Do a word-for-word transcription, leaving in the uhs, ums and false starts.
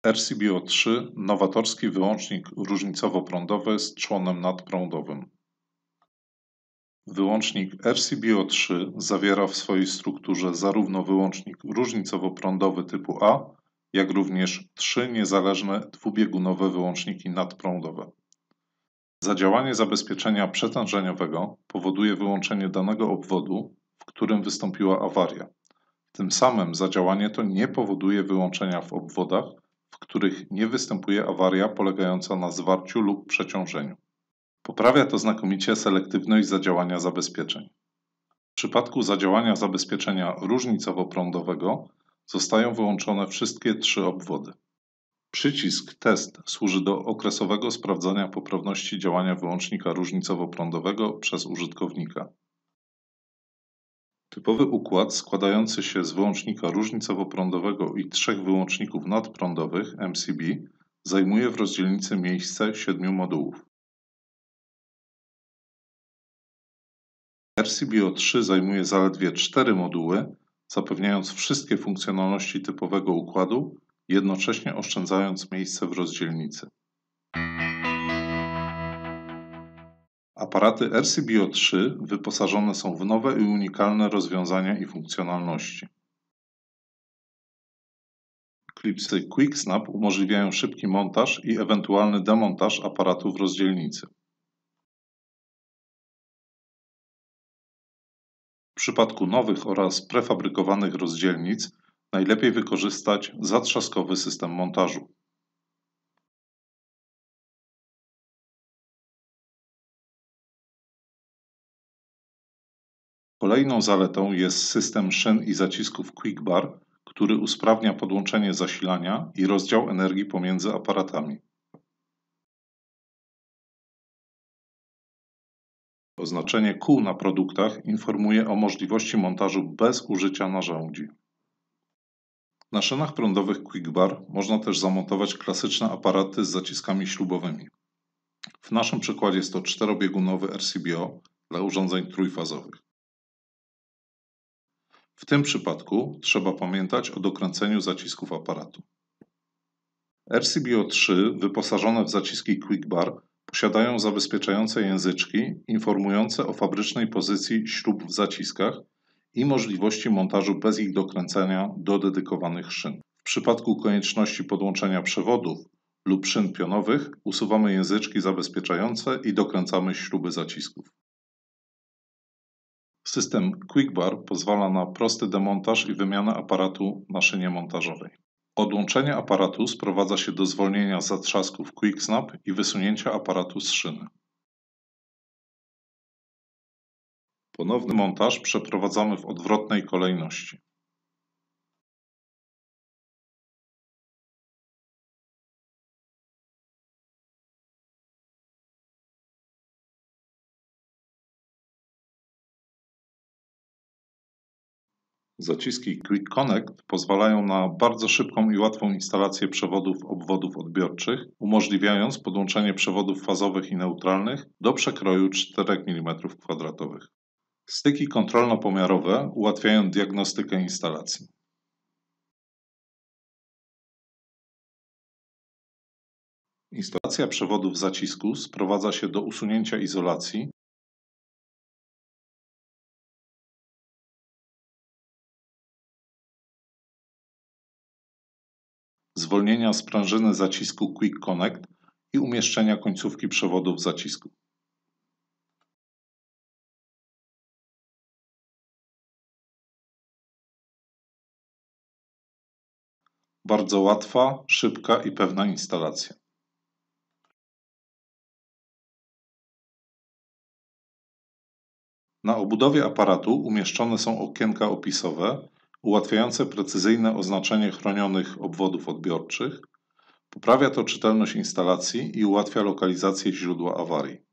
R C B O trzy nowatorski wyłącznik różnicowo-prądowy z trzonem nadprądowym. Wyłącznik R C B O trzy zawiera w swojej strukturze zarówno wyłącznik różnicowo-prądowy typu A, jak również trzy niezależne dwubiegunowe wyłączniki nadprądowe. Zadziałanie zabezpieczenia przetężeniowego powoduje wyłączenie danego obwodu, w którym wystąpiła awaria. Tym samym zadziałanie to nie powoduje wyłączenia w obwodach, w których nie występuje awaria polegająca na zwarciu lub przeciążeniu. Poprawia to znakomicie selektywność zadziałania zabezpieczeń. W przypadku zadziałania zabezpieczenia różnicowo-prądowego zostają wyłączone wszystkie trzy obwody. Przycisk Test służy do okresowego sprawdzania poprawności działania wyłącznika różnicowo-prądowego przez użytkownika. Typowy układ składający się z wyłącznika różnicowo-prądowego i trzech wyłączników nadprądowych M C B zajmuje w rozdzielnicy miejsce siedmiu modułów. R C B O trzy zajmuje zaledwie cztery moduły, zapewniając wszystkie funkcjonalności typowego układu, jednocześnie oszczędzając miejsce w rozdzielnicy. Aparaty R C B O trzy wyposażone są w nowe i unikalne rozwiązania i funkcjonalności. Klipsy Quick Snap umożliwiają szybki montaż i ewentualny demontaż aparatu w rozdzielnicy. W przypadku nowych oraz prefabrykowanych rozdzielnic najlepiej wykorzystać zatrzaskowy system montażu. Kolejną zaletą jest system szyn i zacisków Quick Bar, który usprawnia podłączenie zasilania i rozdział energii pomiędzy aparatami. Oznaczenie kół na produktach informuje o możliwości montażu bez użycia narzędzi. Na szynach prądowych Quick Bar można też zamontować klasyczne aparaty z zaciskami śrubowymi. W naszym przykładzie jest to czterobiegunowy R C B O dla urządzeń trójfazowych. W tym przypadku trzeba pamiętać o dokręceniu zacisków aparatu. R C B O trzy wyposażone w zaciski Quick Bar posiadają zabezpieczające języczki informujące o fabrycznej pozycji śrub w zaciskach i możliwości montażu bez ich dokręcenia do dedykowanych szyn. W przypadku konieczności podłączenia przewodów lub szyn pionowych usuwamy języczki zabezpieczające i dokręcamy śruby zacisków. System Quick Bar pozwala na prosty demontaż i wymianę aparatu na szynie montażowej. Odłączenie aparatu sprowadza się do zwolnienia zatrzasków Quick Snap i wysunięcia aparatu z szyny. Ponowny montaż przeprowadzamy w odwrotnej kolejności. Zaciski Quick Connect pozwalają na bardzo szybką i łatwą instalację przewodów obwodów odbiorczych, umożliwiając podłączenie przewodów fazowych i neutralnych do przekroju czterech milimetrów kwadratowych. Styki kontrolno-pomiarowe ułatwiają diagnostykę instalacji. Instalacja przewodów zacisku sprowadza się do usunięcia izolacji, zwolnienia sprężyny zacisku Quick Connect i umieszczenia końcówki przewodów zacisku. Bardzo łatwa, szybka i pewna instalacja. Na obudowie aparatu umieszczone są okienka opisowe, ułatwiające precyzyjne oznaczenie chronionych obwodów odbiorczych. Poprawia to czytelność instalacji i ułatwia lokalizację źródła awarii.